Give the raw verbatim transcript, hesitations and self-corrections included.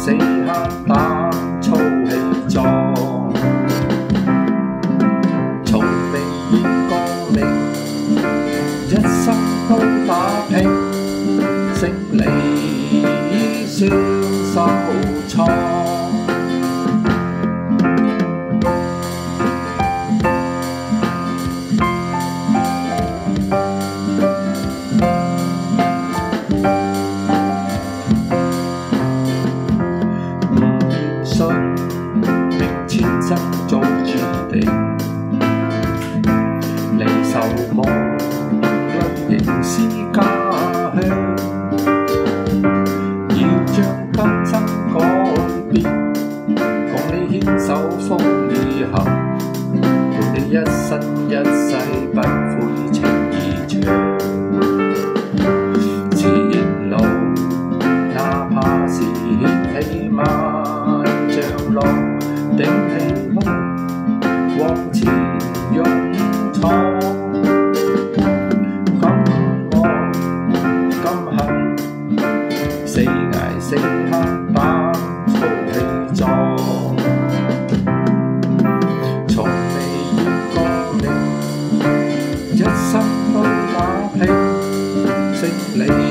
死刻膽粗氣壯，從未見過你一生都打拼，勝利雙手創。命千生早注定，離愁夢裏仍是家鄉。要將今生改變，共你牽手風雨後，伴你一生一世不悔情意長。前路哪怕是掀起萬丈浪，頂起胸往前勇闖。今愛今恨，死捱死刻膽粗氣壯。從未見過你一生都打拼，勝利